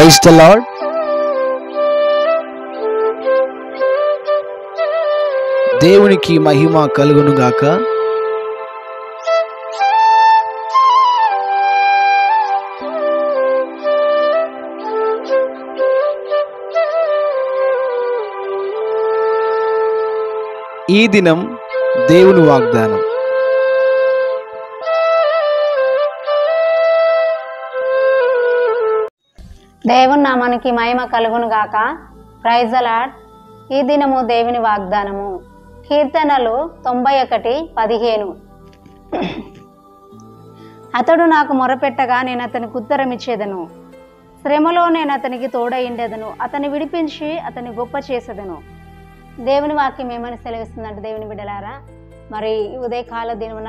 Praise the lord. దేవునికి మహిమ కలుగును గాక. ఈ దినం దేవుని వాగ్దానం. దేవుని నామానికి మహిమ కలుగును గాక. Praise the Lord. ఈ దినము దేవుని వాగ్దానము. కీర్తనలు 91:15. అతడు నాకు మొరపెట్టగా నేను అతనికి ఉత్తరం ఇచ్చేదను, శ్రమలో నేను అతనికి తోడయిండెదను, అతన్ని విడిపించి అతన్ని గొప్ప చేసేదను. దేవుని వాక్యం ఏమని సెలవిస్తుందంటే, దేవుని బిడ్డలారా, మరి ఉదయకాల దినమున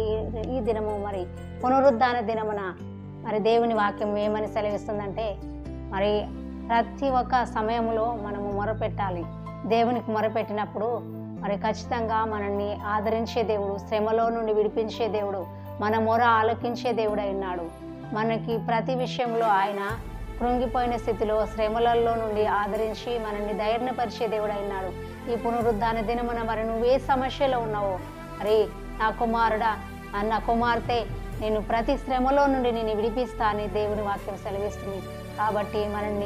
ఈ దినము మరి పునరుద్ధాన దినమున మరి దేవుని వాక్యం ఏమని సెలవిస్తుందంటే, మరి ప్రతి ఒక్క సమయంలో మనము మొరపెట్టాలి. దేవునికి మొరపెట్టినప్పుడు మరి ఖచ్చితంగా మనల్ని ఆదరించే దేవుడు, శ్రమలో నుండి విడిపించే దేవుడు, మన మొర ఆలకించే దేవుడై ఉన్నాడు. మనకి ప్రతి విషయంలో ఆయన కృంగిపోయిన స్థితిలో శ్రమలలో నుండి ఆదరించి మనల్ని ధైర్యపరిచే దేవుడై ఉన్నాడు. ఈ పునరుద్ధాన దినమున మరి నువ్వే సమస్యలో ఉన్నావో, మరి నా కుమారుడా, నా కుమార్తె, నేను ప్రతి శ్రమలో నుండి నేను విడిపిస్తా అని దేవుని వాక్యం సెలవిస్తుంది. కాబట్టి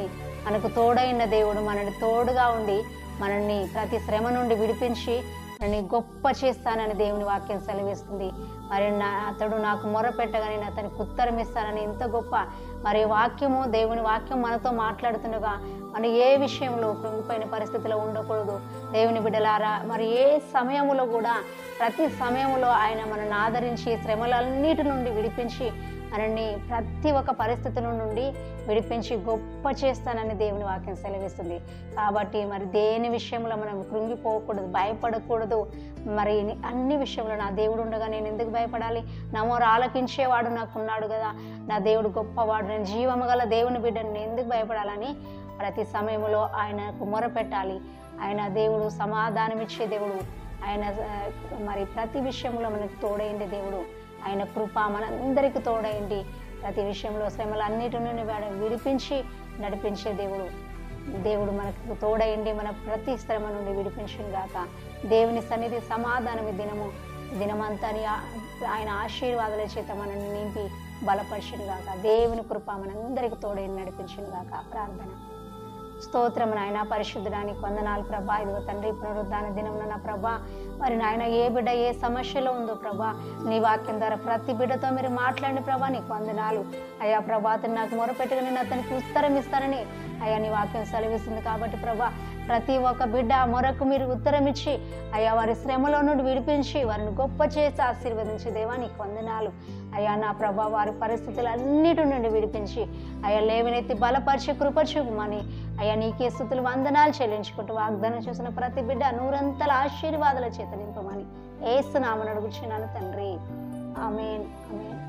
మనకు తోడైన దేవుడు మనల్ని తోడుగా ఉండి మనల్ని ప్రతి శ్రమ నుండి విడిపించి మనల్ని గొప్ప చేస్తానని దేవుని వాక్యం సెలవిస్తుంది. మరి అతడు నాకు మొరపెట్టగా నేను అతనికి ఉత్తరం ఇస్తానని ఎంత గొప్ప మరి వాక్యము, దేవుని వాక్యం మనతో మాట్లాడుతుండగా మనం ఏ విషయంలో కృంగిపోయిన పరిస్థితిలో ఉండకూడదు. దేవుని బిడ్డలారా, మరి ఏ సమయంలో కూడా ప్రతి సమయంలో ఆయన మనల్ని ఆదరించి శ్రమలన్నిటి నుండి విడిపించి మనల్ని ప్రతి ఒక్క పరిస్థితుల నుండి విడిపించి గొప్ప చేస్తానని దేవుని వాక్యం సెలవిస్తుంది. కాబట్టి మరి దేని విషయంలో మనం కృంగిపోకూడదు, భయపడకూడదు. మరి అన్ని విషయంలో నా దేవుడు ఉండగా నేను ఎందుకు భయపడాలి? నా మొర ఆలకించేవాడు నాకున్నాడు కదా, నా దేవుడు గొప్పవాడు, నేను జీవము గల దేవుని బిడ్డను, నేను ఎందుకు భయపడాలని ప్రతి సమయంలో ఆయనకు మొరపెట్టాలి. ఆయన దేవుడు సమాధానం ఇచ్చే దేవుడు. ఆయన మరి ప్రతి విషయంలో మనకు తోడైండే దేవుడు. ఆయన కృప మనందరికీ తోడైంది. ప్రతి విషయంలో శ్రమలన్నిటి నుండి విడిపించి నడిపించే దేవుడు మనకు తోడైండి మన ప్రతి శ్రమ నుండి విడిపించును గాక. దేవుని సన్నిధి సమాధానం దినమంతా ఆయన ఆశీర్వాదాల చేత మనల్ని నింపి బలపరిచును గాక. దేవుని కృప మనందరికీ తోడైండి నడిపించును గాక. ప్రార్థన. స్తోత్రం నాయన, పరిశుద్ధడానికి వందనాలు ప్రభా. ఇదిగో తండ్రి, పునరుద్ధాన దినమున నా ప్రభా, మరి నాయన ఏ బిడ్డ ఏ సమస్యలో ఉందో ప్రభా, నీ వాక్యం ద్వారా ప్రతి బిడ్డతో మీరు మాట్లాడండి ప్రభా. నీకు వందనాలు అయ్యా. ప్రభా, అతను నాకు మొరపెట్టుగా నేను అతనికి ఉత్తరం ఇస్తానని అయ్యా నీ వాక్యం సెలవిస్తుంది. కాబట్టి ప్రభా, ప్రతి ఒక్క బిడ్డ మొరకు మీరు ఉత్తరం ఇచ్చి అయ్యా వారి శ్రమలో నుండి విడిపించి వారిని గొప్ప చేసి ఆశీర్వదించే దేవా నీకు వందనాలు అయ్యా. నా ప్రభా, వారి పరిస్థితులన్నిటి నుండి విడిపించి అయ్యా లేవనెత్తి బలపరిచి కృపచూపమని అయ్యా నీకే స్తుతులు వందనాలు చెల్లించుకుంటూ వాగ్దానం చేసిన ప్రతి బిడ్డ నూరంతల ఆశీర్వాదాల చేత నింపమని యేసు నామమున అడుగుచున్నాను తండ్రి. ఆమేన్, ఆమేన్.